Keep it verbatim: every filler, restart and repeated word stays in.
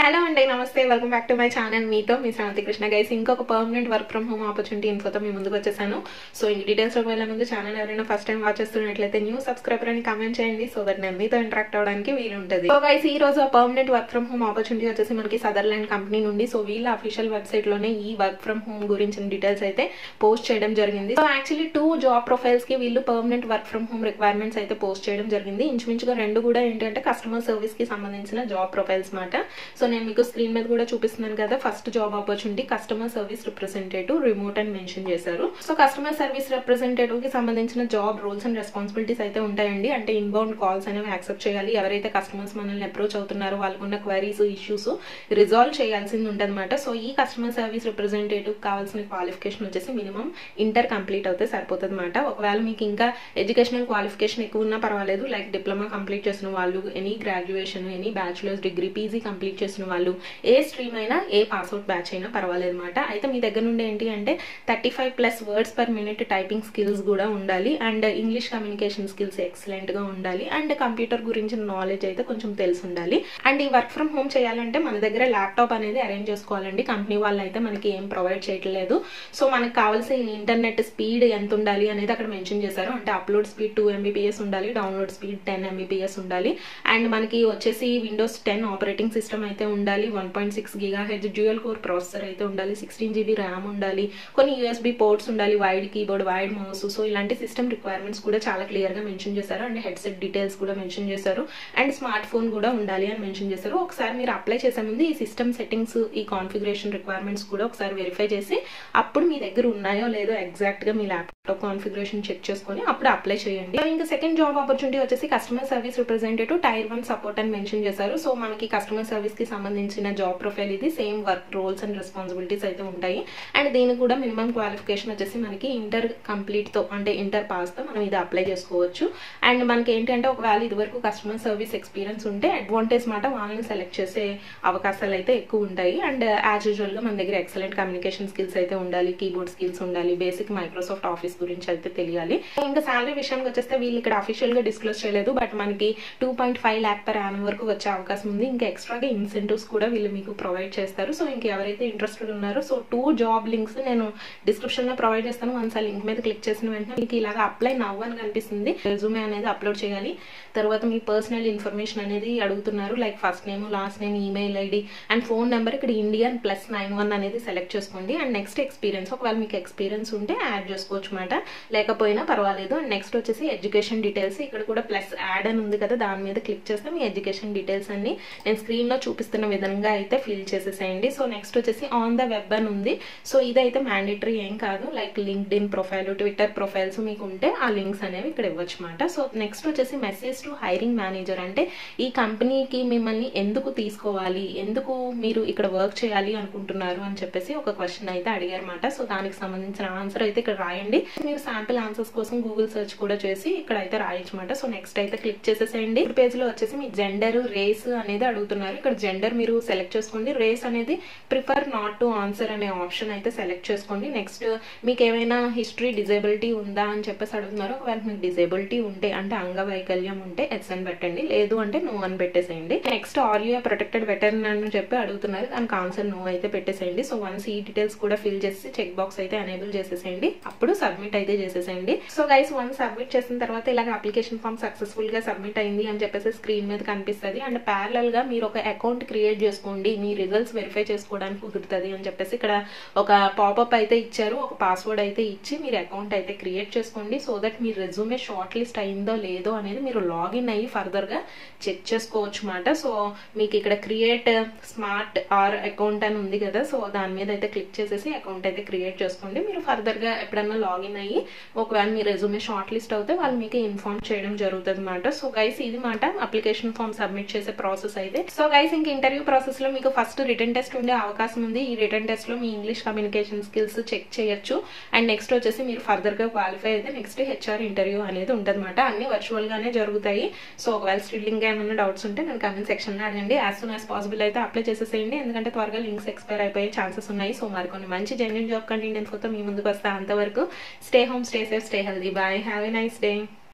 Hello అండి, నమస్తే. Welcome back to my channel. మీతో మీ శాంతి కృష్ణ. గైస్, ఇంకొక permanent work from home opportunity ఇన్ఫోతో మీ ముందుకు వచ్చేసాను. సో ఇంక డీటెయిల్స్లోకి వెళ్ళే ముందు ఛానల్ ఎవరైనా ఫస్ట్ టైం వాచ్ చేస్తున్నట్లయితే న్యూ సబ్స్క్రైబర్ అని కమెంట్ చేయండి, సో దట్ నేను మీతో ఇంటరాక్ట్ అవడానికి వీలు ఉంటుంది. సో గైస్, ఈ రోజు permanent work from home opportunity వచ్చేసి మనకి సదర్లాండ్ కంపెనీ నుండి. సో వీళ్ళ అఫీషియల్ వెబ్సైట్ లోనే ఈ వర్క్ ఫ్రమ్ హోమ్ గురించిన డీటెయిల్స్ అయితే పోస్ట్ చేయడం జరిగింది. So actually two job profiles కి వీళ్ళు permanent work from home requirements అయితే పోస్ట్ చేయడం జరిగింది. ఇంచుమించుగా రెండు కూడా ఏంటంటే కస్టమర్ సర్వీస్ కి సంబంధించిన జాబ్ ప్రొఫైల్స్ మాట. సో నేను మీకు స్క్రీన్ మీద కూడా చూపిస్తున్నాను కదా. First job opportunity customer service representative remote అని మెన్షన్ చేశారు. సో కస్టమర్ సర్వీస్ రిప్రజెంటేటివ్ కి సంబంధించిన జాబ్ రోల్స్ అండ్ రెస్పాన్సిబిలిటీస్ అయితే ఉంటాయండి. అంటే ఇన్బౌండ్ కాల్స్ అనేవి యాక్సెప్ట్ చేయాలి. ఎవరైతే కస్టమర్స్ మనల్ని అప్రోచ్ అవుతున్నారో వాళ్ళకున్న క్వైరీస్, ఇష్యూస్ రిజాల్వ్ చేయాల్సింది ఉంటదన్నమాట. సో ఈ కస్టమర్ సర్వీస్ రిప్రజెంటేటివ్ కావాల్సిన క్వాలిఫికేషన్ వచ్చేసి మినిమం ఇంటర్ కంప్లీట్ అవుతే సరిపోతుంది అనమాట. ఒకవేళ మీకు ఇంకా ఎడ్యుకేషనల్ క్వాలిఫికేషన్ ఎక్కువ ఉన్నా పర్వాలేదు, లైక్ డిప్లొమా కంప్లీట్ చేసిన వాళ్ళు, any graduation, any bachelors degree, PG complete చేసిన వాళ్ళు, ఏ స్ట్రీమ్ అయినా, ఏ పాస్అవుట్ బ్యాచ్ అయినా పర్వాలేదు అనమాట. అయితే మీ దగ్గర నుండి ఏంటి అంటే thirty five plus words per minute typing skills కూడా ఉండాలి. And English communication skills excellent గా ఉండాలి. అండ్ కంప్యూటర్ గురించి నాలెడ్జ్ అయితే కొంచెం తెలిసి ఉండాలి. అండ్ ఈ వర్క్ ఫ్రమ్ హోమ్ చేయాలంటే మన దగ్గర ల్యాప్టాప్ అనేది అరేంజ్ చేసుకోవాలండి. కంపెనీ వాళ్ళు అయితే మనకి ఏం ప్రొవైడ్ చేయట్లేదు. సో మనకు కావాల్సిన ఇంటర్నెట్ స్పీడ్ ఎంత ఉండాలి అనేది అక్కడ మెన్షన్ చేశారు. అంటే అప్లోడ్ స్పీడ్ టూ ఎంబీపీఎస్ ఉండాలి, డౌన్లోడ్ స్పీడ్ టెన్ ఎంబీపీఎస్ ఉండాలి. అండ్ మనకి వచ్చేసి విండోస్ టెన్ ఆపరేటింగ్ సిస్టమ్ అయితే ఉండాలి. One point six giga H dual core processor అయితే ఉండాలి. సిక్స్టీన్ జీబీ ర్యామ్ ఉండాలి. కొన్ని యూఎస్బీ పోర్ట్స్ ఉండాలి, wide keyboard, wide mouse. So ఇలాంటి సిస్టమ్ రిక్వైర్మెంట్స్ కూడా చాలా క్లియర్ గా మెన్షన్ చేశారు. అండ్ హెడ్సెట్ డీటెయిల్స్ కూడా మెన్షన్ చేశారు. అండ్ స్మార్ట్ ఫోన్ కూడా ఉండాలి అని మెన్షన్ చేశారు. ఒకసారి మీరు అప్లై చేసే ముందు ఈ సిస్టమ్ సెట్టింగ్స్, ఈ కాన్ఫిగరేషన్ రిక్వైర్మెంట్స్ కూడా ఒకసారి వెరిఫై చేసి అప్పుడు మీ దగ్గర ఉన్నాయో లేదో ఎగ్జాక్ట్ గా మీ ల్యాప్టాప్ కాన్ఫిగరేషన్ చెక్ చేసుకొని అప్పుడు అప్లై చేయండి. ఇంకా సెకండ్ జాబ్ ఆపర్చునిటీ వచ్చేసి customer service representative tier one support అని మెన్షన్ చేశారు. సో మనకి కస్టమర్ సర్వీస్ కి సంబంధించిన జాబ్ ప్రొఫైల్ ఇది. Same work roles and responsibilities అయితే ఉంటాయి. అండ్ దీనికి కూడా మినిమం క్వాలిఫికేషన్ వచ్చేసి మనకి ఇంటర్ కంప్లీట్ తో, అంటే ఇంటర్ పాస్ తో మనం ఇది అప్లై చేసుకోవచ్చు. అండ్ మనకి ఏంటంటే ఒకవేళ ఇది వరకు కస్టమర్ సర్వీస్ ఎక్స్పీరియన్స్ ఉంటే అడ్వాంటేజ్ మాట, వాళ్ళని సెలెక్ట్ చేసే అవకాశాలు అయితే ఎక్కువ ఉంటాయి. అండ్ యాజ్ యూజువల్ గా మన దగ్గర ఎక్సలెంట్ కమ్యూనికేషన్ స్కిల్స్ అయితే ఉండాలి, కీబోర్డ్ స్కిల్స్ ఉండాలి, బేసిక్ మైక్రోసాఫ్ట్ ఆఫీస్ గురించి అయితే తెలియాలి. ఇంకా శాలరీ విషయానికి వచ్చేస్తే వీళ్ళు ఇక్కడ అఫీషియల్ గా డిస్క్లోజ్ చేయలేదు, బట్ మనకి two point five lakh per annum వరకు వచ్చే అవకాశం ఉంది. ఇంకా ఎక్స్ట్రాగా ఇన్సెంటివ్స్ కూడా వీళ్ళు మీకు ప్రొవైడ్ చేస్తారు. సో ఇంకా ఎవరైతే ఇంట్రెస్టెడ్ ఉన్నారో, సో టూ జాబ్ లింక్స్ నేను డిస్క్రిప్షన్ లో ప్రొవైడ్ చేస్తాను. వన్స్ ఆ లింక్ మీద క్లిక్ చేసిన వెంటనే మీకు ఇలాగా అప్లై నవ్ అని కనిపిస్తుంది. రెజ్యూమే అనేది అప్లోడ్ చేయాలి. తర్వాత మీ పర్సనల్ ఇన్ఫర్మేషన్ అనేది అడుగుతున్నారు, like first name, last name, email ID and phone number. ఇక్కడ ఇండియన్ ప్లస్ నైన్ వన్ అనేది సెలెక్ట్ చేసుకోండి. అండ్ నెక్స్ట్ ఎక్స్పీరియన్స్, ఒకవేళ మీకు ఎక్స్పీరియన్స్ ఉంటే యాడ్ చేసుకోవచ్చు అనమాట, లేకపోయినా పర్వాలేదు. అండ్ నెక్స్ట్ వచ్చేసి ఎడ్యుకేషన్ డీటెయిల్స్. ఇక్కడ కూడా ప్లస్ యాడ్ అని ఉంది కదా, దాని మీద క్లిక్ చేస్తే మీ ఎడ్యుకేషన్ డీటెయిల్స్ అన్ని నేను స్క్రీన్ లో చూపిస్తున్న విధంగా అయితే ఫిల్ చేసేసేయండి. సో నెక్స్ట్ వచ్చేసి ఆన్ ద వెబ్ అని ఉంది. సో ఇదైతే మ్యాండేటరీ ఏం కాదు, like LinkedIn profile, Twitter profiles మీకు ఉంటే ఆ లింక్స్ అనేవి ఇక్కడ ఇవ్వచ్చు అనమాట. సో నెక్స్ట్ వచ్చేసి మెసేజ్ టు హైరింగ్ మేనేజర్. అంటే ఈ కంపెనీకి మిమ్మల్ని ఎందుకు తీసుకోవాలి, ఎందుకు మీరు ఇక్కడ వర్క్ చేయాలి అనుకుంటున్నారు అని చెప్పేసి ఒక క్వశ్చన్ అయితే అడిగారన్నమాట. సో దానికి సంబంధించిన ఆన్సర్ అయితే ఇక్కడ రాయండి. మీరు శాంపిల్ ఆన్సర్స్ కోసం గూగుల్ సెర్చ్ కూడా చేసి ఇక్కడ అయితే రాయొచ్చు అనమాట. సో నెక్స్ట్ అయితే క్లిక్ చేసేసేయండి. పేజ్ లో వచ్చేసి మీ జెండర్, రేస్ అనేది అడుగుతున్నారు. ఇక్కడ జెండర్ మీరు సెలెక్ట్ చేసుకోండి. రేస్ అనేది ప్రిఫర్ నాట్ టు ఆన్సర్ అనే ఆప్షన్ అయితే సెలెక్ట్ చేసుకోండి. నెక్స్ట్ మీకు ఏమైనా హిస్టరీ, డిజేబిలిటీ ఉందా అని చెప్పేసి అడుగుతున్నారు. ఒకవేళ మీకు డిజేబిలిటీ ఉంటే, అంటే అంగవైకల్యం ఉంటే ఎస్ అని పెట్టండి, లేదు అంటే నో అని పెట్టేసేయండి. Next are you protected veteran అని చెప్పి అడుగుతున్నారు, దానికి ఆన్సర్ నో అయితే పెట్టేసేయండి. సో వన్స్ ఈ డీటెయిల్స్ కూడా ఫిల్ చేసి చెక్ బాక్స్ అయితే ఎనేబుల్ చేసేసేయండి. అప్పుడు సబ్మిట్ అయితే చేసేసేయండి. సో గైస్, వన్స్ సబ్మిట్ చేసిన తర్వాత ఇలాగ అప్లికేషన్ ఫామ్ సక్సెస్ఫుల్ గా సబ్మిట్ అయింది అని చెప్పేసి స్క్రీన్ మీద కనిపిస్తుంది. అండ్ ప్యారలల్ గా మీరు ఒక అకౌంట్ క్రియేట్ చేసుకోండి, మీ రిజల్ట్స్ వెరిఫై చేసుకోవడానికి కుదురుతుంది అని చెప్పేసి ఇక్కడ ఒక పాపప్ అయితే ఇచ్చారు. ఒక పాస్వర్డ్ అయితే ఇచ్చి మీరు అకౌంట్ అయితే క్రియేట్ చేసుకోండి. సో దట్ మీ రెజ్యూమే షార్ట్ లిస్ట్ అయిందో లేదో అనేది మీరు లాగిన్ అయ్యి ఫర్దర్ గా చెక్ చేసుకోవచ్చు అన్నమాట. సో మీకు ఇక్కడ క్రియేట్ స్మార్ట్ ఆర్ అకౌంట్ అని ఉంది కదా, సో దాని మీద అయితే క్లిక్ చేసేసి అకౌంట్ అయితే క్రియేట్ చేసుకోండి. మీరు ఫర్దర్ గా ఎప్పుడన్నా లాగిన్ అయ్యి ఒకవేళ మీ రెజ్యూమే షార్ట్ లిస్ట్ అవుతే వాళ్ళు మీకు ఇన్ఫార్మ్ చేయడం జరుగుతుంది అనమాట. సో గైస్, ఇది మాట అప్లికేషన్ ఫామ్ సబ్మిట్ చేసే ప్రాసెస్ అయితే. సో గైస్, ఇంక ఇంటర్వ్యూ ప్రాసెస్ లో మీకు ఫస్ట్ రిటర్న్ టెస్ట్ ఉండే అవకాశం ఉంది. ఈ రిటర్న్ టెస్ట్ లో మీ ఇంగ్లీష్ కమ్యూనికేషన్ స్కిల్స్ చెక్ చేయొచ్చు. అండ్ నెక్స్ట్ వచ్చేసి మీరు ఫర్దర్ గా క్వాలిఫై అయితే నెక్స్ట్ హెచ్ఆర్ ఇంటర్వ్యూ అనేది ఉంటుంది అనమాట. అన్ని వర్చువల్ గానే జరుగుతాయి. సో ఒకవేళ స్టిల్లింగ్ ఏమైనా డౌట్స్ ఉంటే నేను కమెంట్ సెక్షన్ లో అడగండి. యాజ్ సూన్ యాజ్ పాసిబుల్ అయితే అప్లై చేసేసేయండి, ఎందుకంటే త్వరగా లింక్స్ ఎక్స్పైర్ అయిపోయే ఛాన్సెస్ ఉన్నాయి. సో మరికొన్ని మంచి జెన్యూన్ జాబ్ కంటెంట్ ఇన్ఫోతో మీ ముందుకు వస్తా. అంతవరకు stay home, stay safe, stay healthy. Bye, have a nice day.